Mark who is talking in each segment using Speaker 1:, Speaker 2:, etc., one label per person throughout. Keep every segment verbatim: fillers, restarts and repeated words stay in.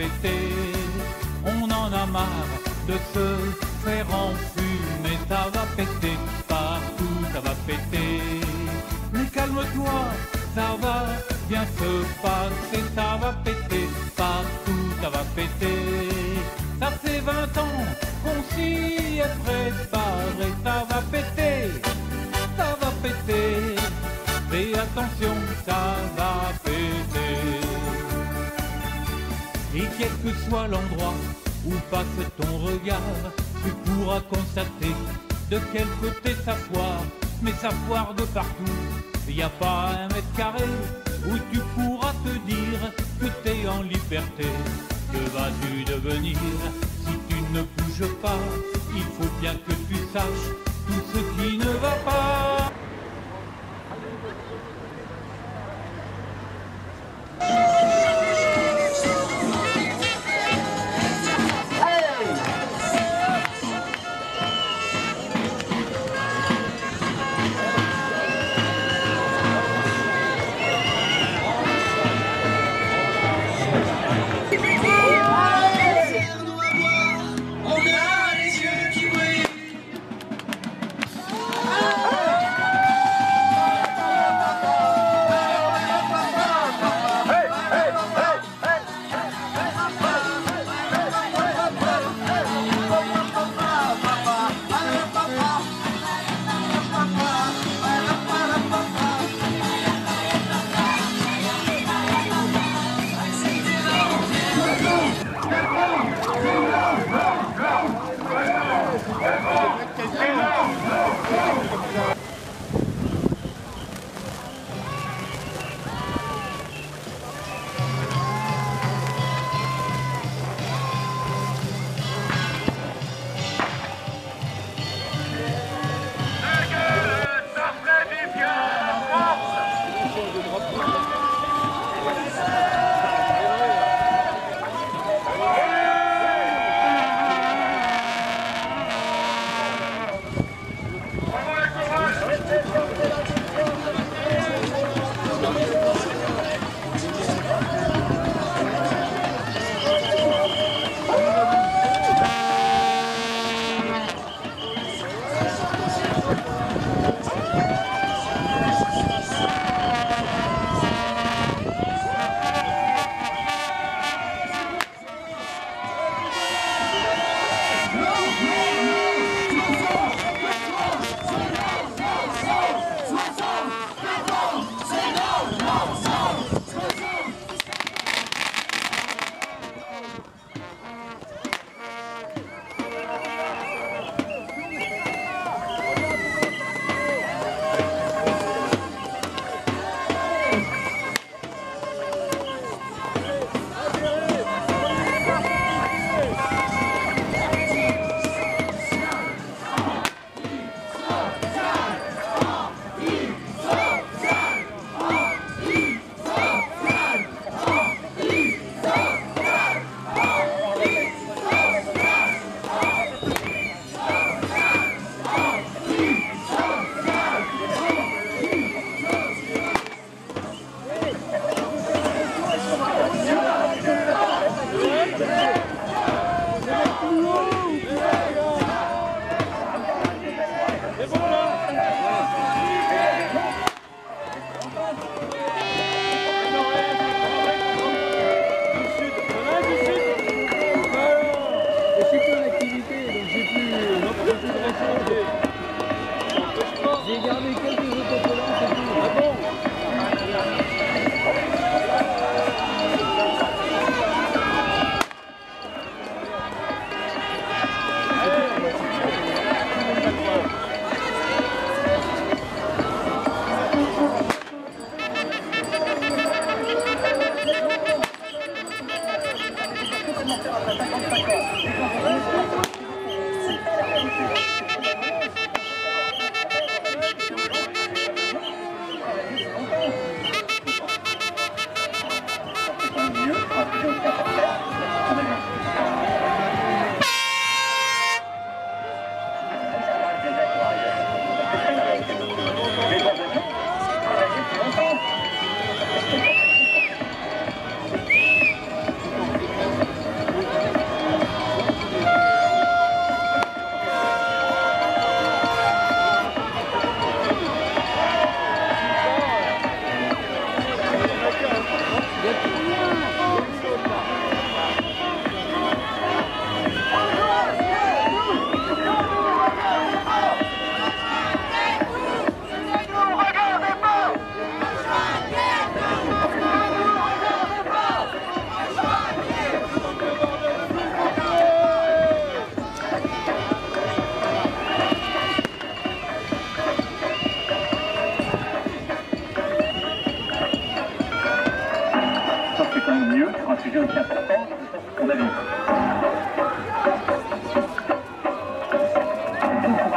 Speaker 1: péter. On en a marre de se faire enfumer, ça va péter, partout ça va péter. Mais calme-toi, ça va bien se passer, ça va péter, partout ça va péter. Ça fait vingt ans qu'on s'y est préparé, ça va péter, ça va péter. Fais attention, ça va péter. Et quel que soit l'endroit où passe ton regard, tu pourras constater de quel côté ça foire. Mais ça foire de partout, il n'y a pas un mètre carré où tu pourras te dire que t'es en liberté. Que vas-tu devenir si tu ne bouges pas? Il faut bien que tu saches tout ce qui ne va pas.
Speaker 2: On a les yeux qui brillent.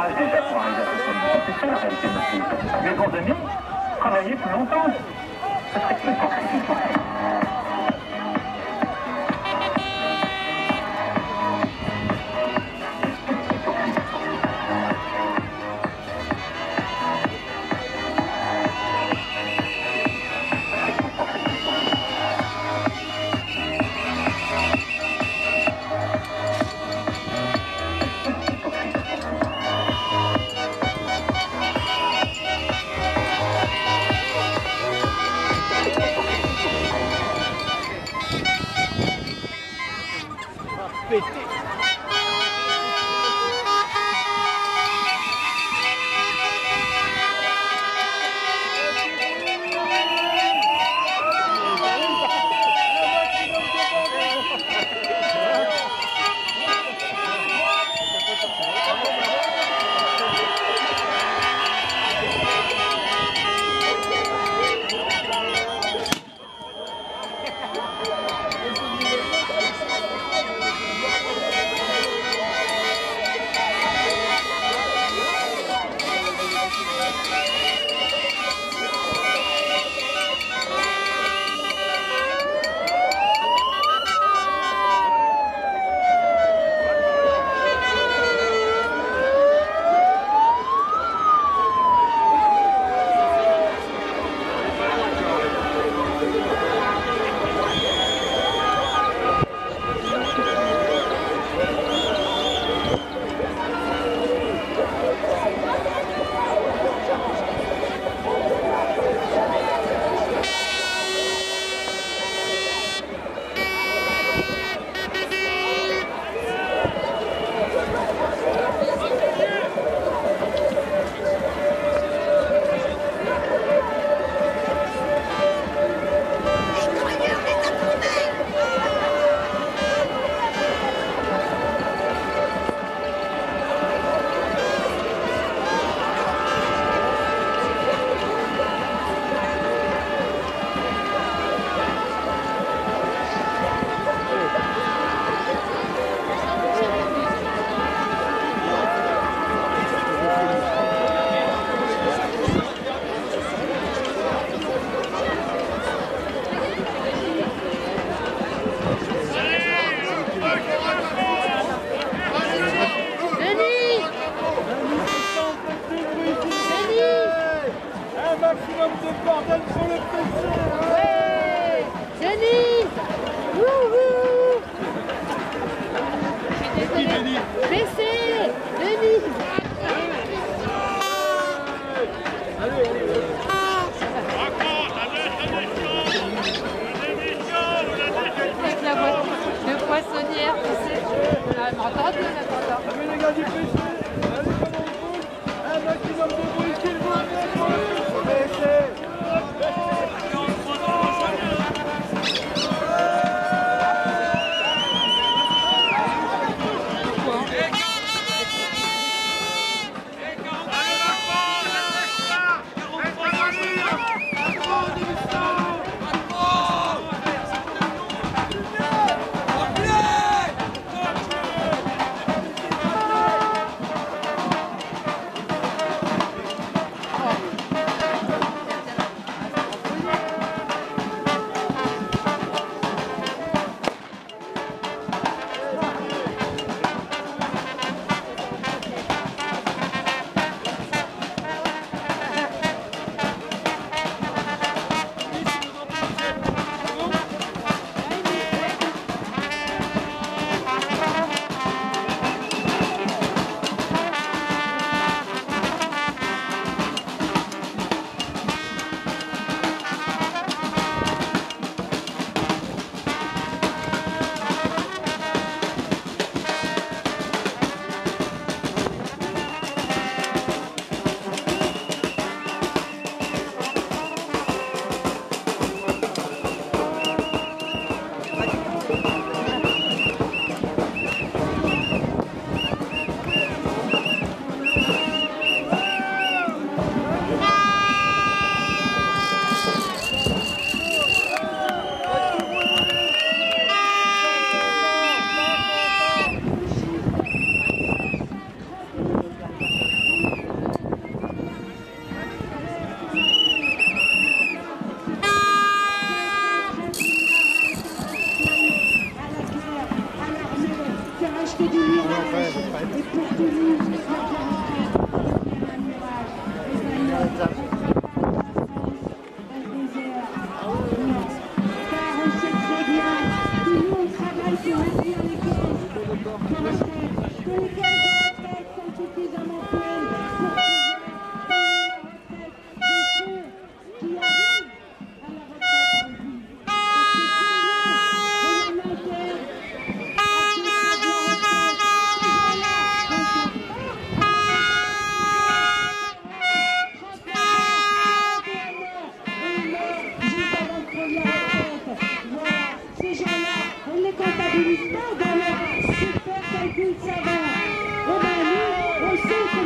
Speaker 2: âge déjà pour arriver à soixante-dix ans. C'est ça la réalité de notre pays. Mes bons amis, travaillez plus longtemps. Ce serait hypocrite.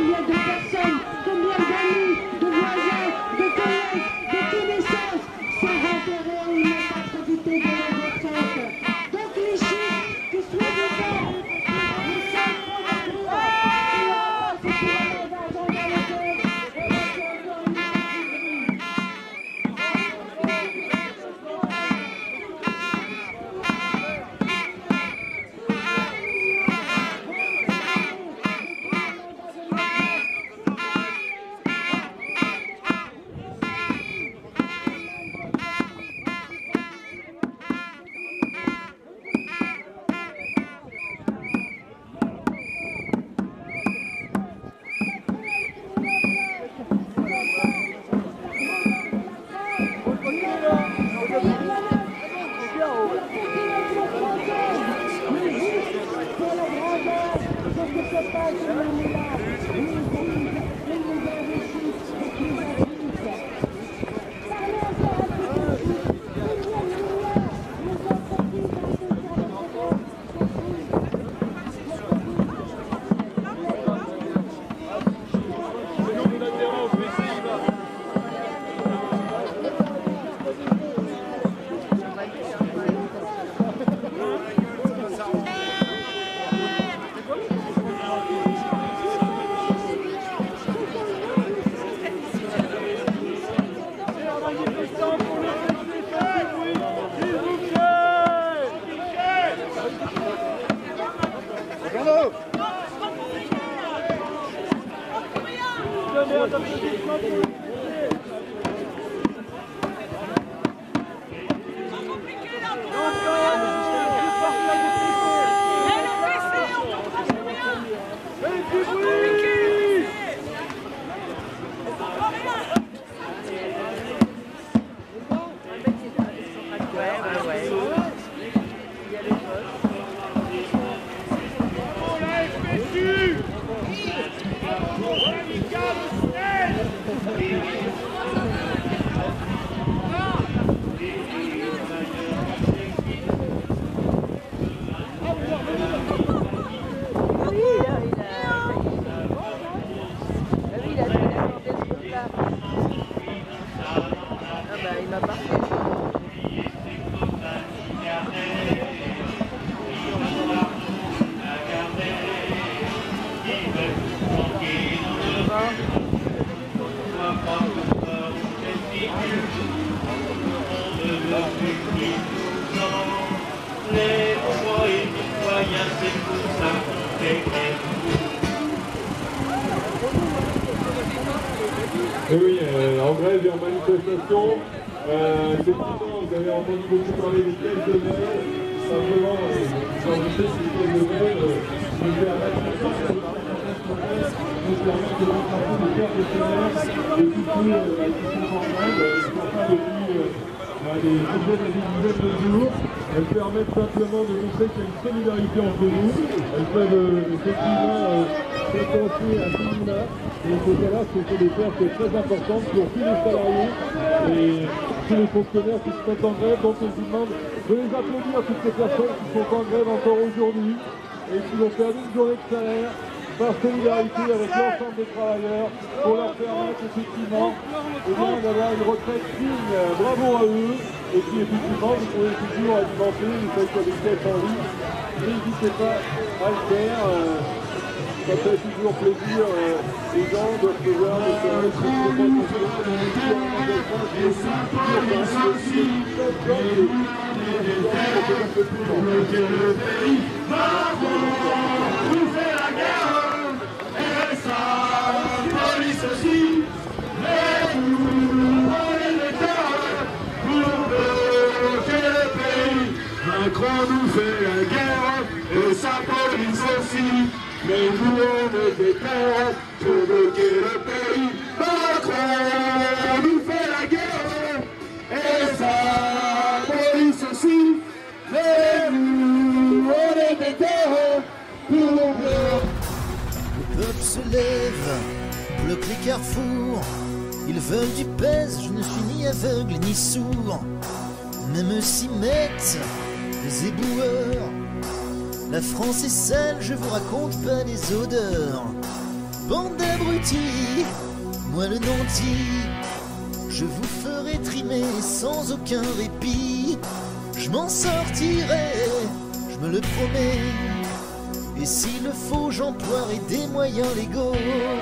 Speaker 3: combien de personnes, combien d'amis, de voisins, de collègues, de tous les sens sont renfermés une attractivité de nos retraites. Donc les chiffres qui soi-disant ne sont pas d'accord. Et là, c'est pour avoir d'argent dans le cœur. Et là, c'est encore une chose.
Speaker 4: Et oui, euh, en grève et en manifestation, euh, effectivement, vous avez entendu beaucoup parler des caisses de mail. Simplement, euh, quand je sais que les caisses de mail, euh, je vais à la discussion sur certaines promesses, nous permettent de rattraper les pertes de salaire de tous ceux euh, qui sont en grève, qui sont pas depuis euh, des dizaines et des dizaines de jours. Elles permettent simplement de montrer qu'il y a une solidarité entre nous. Elles peuvent euh, effectivement euh, s'attacher à tout le monde. Et il faut savoir que c'est des pertes très importantes pour tous les salariés et tous les fonctionnaires qui sont en grève. Donc je vous demande de les applaudir à toutes ces personnes qui sont en grève encore aujourd'hui et qui vont perdu une journée de salaire par solidarité avec l'ensemble des travailleurs pour leur permettre effectivement eh bien, d'avoir une retraite digne. Bravo à eux. Et puis effectivement, vous pouvez toujours alimenter, vous faites des caisses en ligne. N'hésitez pas à le faire. Ça fait toujours plaisir, euh, les gens de recevoir des services de
Speaker 5: nous fait la guerre, et ça, police aussi, mais nous, on est les terres, pour bloquer le pays. Macron nous fait la guerre, et sa police aussi. Mais nous on est des terres pour bloquer le pays. Macron nous fait la guerre et sa police aussi. Mais nous on est des terres pour bloquer.
Speaker 6: Le peuple se lève, bloque les carrefours. Ils veulent du pèse, je ne suis ni aveugle ni sourd. Même s'y mettent les éboueurs. La France est sale, je vous raconte pas les odeurs. bande d'abrutis, moi le nanti, je vous ferai trimer sans aucun répit. Je m'en sortirai, je me le promets, et s'il le faut, j'emploierai des moyens légaux.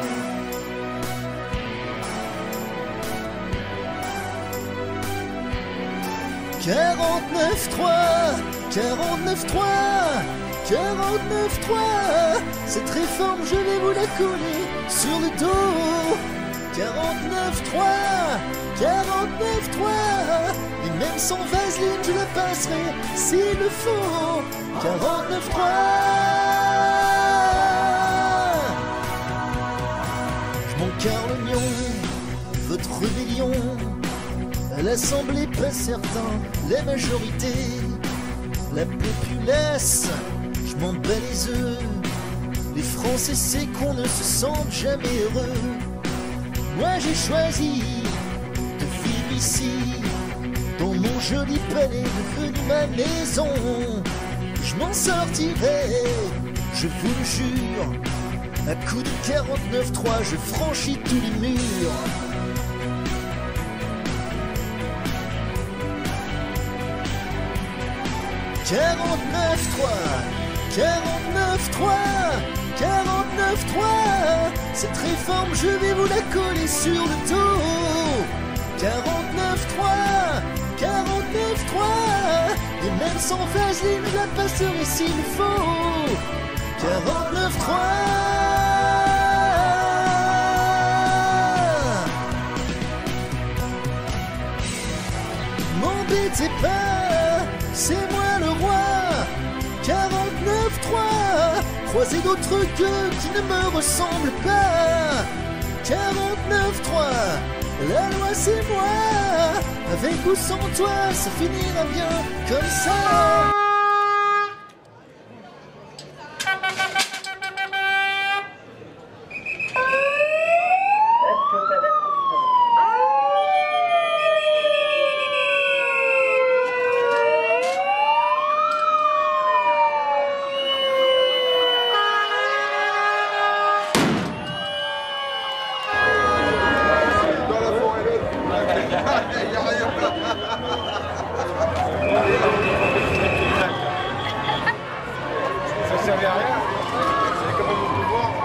Speaker 6: quarante-neuf trois, quarante-neuf trois, quarante-neuf trois, cette réforme je vais vous la coller sur le dos. quarante-neuf trois, quarante-neuf trois, et même sans vaseline je la passerai s'il le faut. quarante-neuf trois, je m'encarre l'oignon, votre rébellion. À l'Assemblée, pas certain, la majorité, la populace, je m'en bats les œufs. Les Français, c'est qu'on ne se sente jamais heureux. Moi, j'ai choisi de vivre ici, dans mon joli palais devenu ma maison. Je m'en sortirai, je vous le jure. À coup de quarante-neuf trois, je franchis tous les murs. quarante-neuf trois, quarante-neuf trois, quarante-neuf trois, cette réforme je vais vous la coller sur le dos. quarante-neuf trois, quarante-neuf trois, et même sans vaseline je la passerai s'il le faut. quarante-neuf trois, m'embêtez pas, c'est moi le roi. quarante-neuf trois, croisez d'autres queues qui ne me ressemblent pas. quarante-neuf trois, la loi c'est moi. Avec ou sans toi, ça finira bien comme ça.
Speaker 5: Ça servait à rien. C'est comme on peut voir.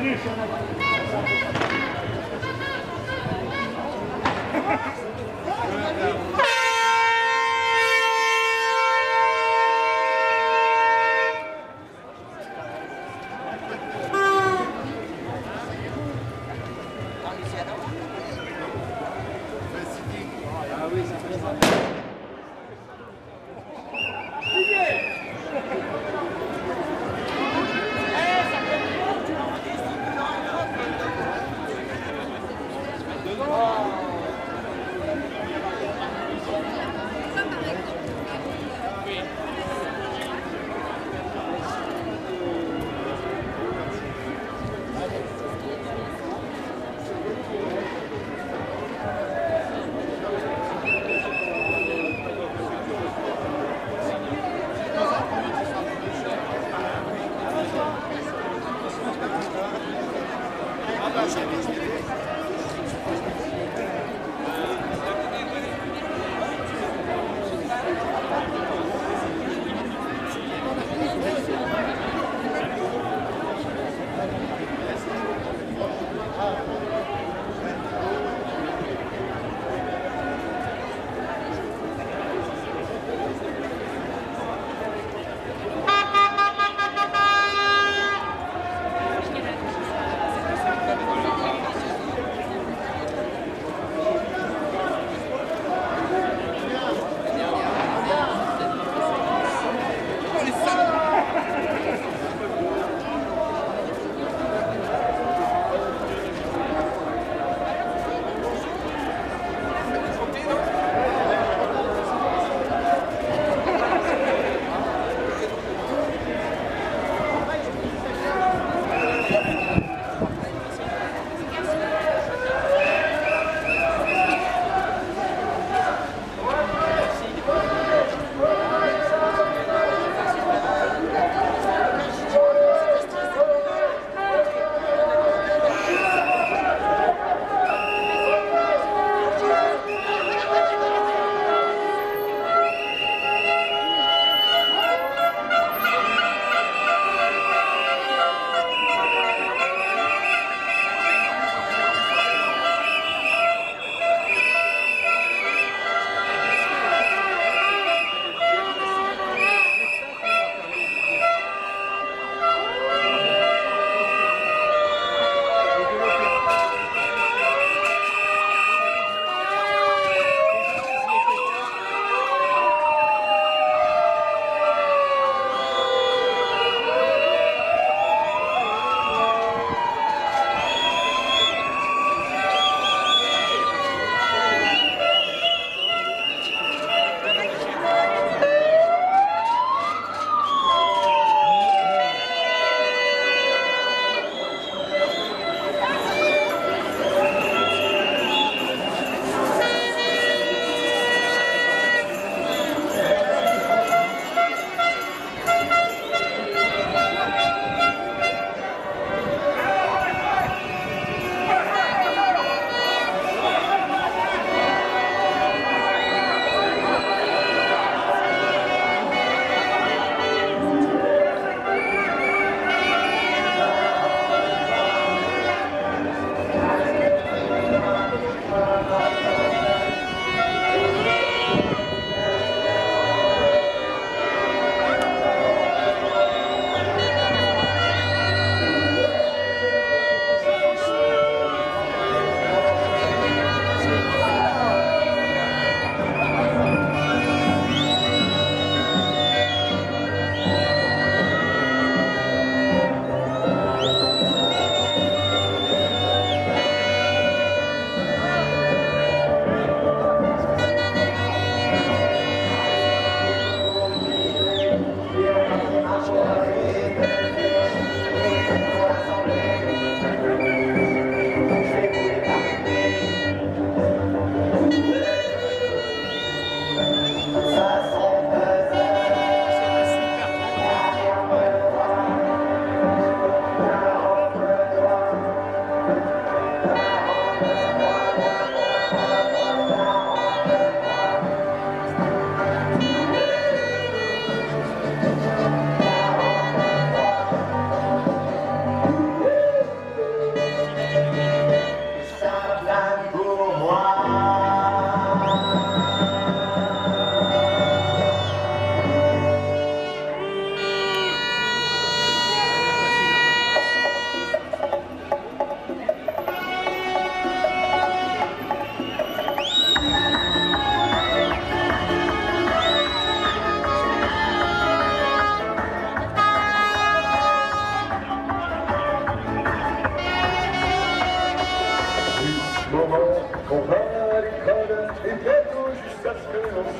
Speaker 2: Allez, sur la...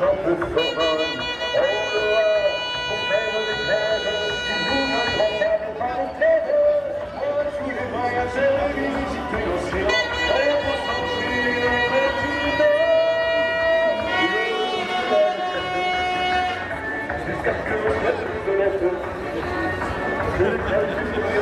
Speaker 5: chante le Sorbonne. On le voit, pour faire des grèves, qui nous accompagnent par les trêves. Moi, tous les voyageurs, visiter l'océan, et pour s'enfuir de tout le temps. Jusqu'à ce que le ciel se lève, que le ciel se lève.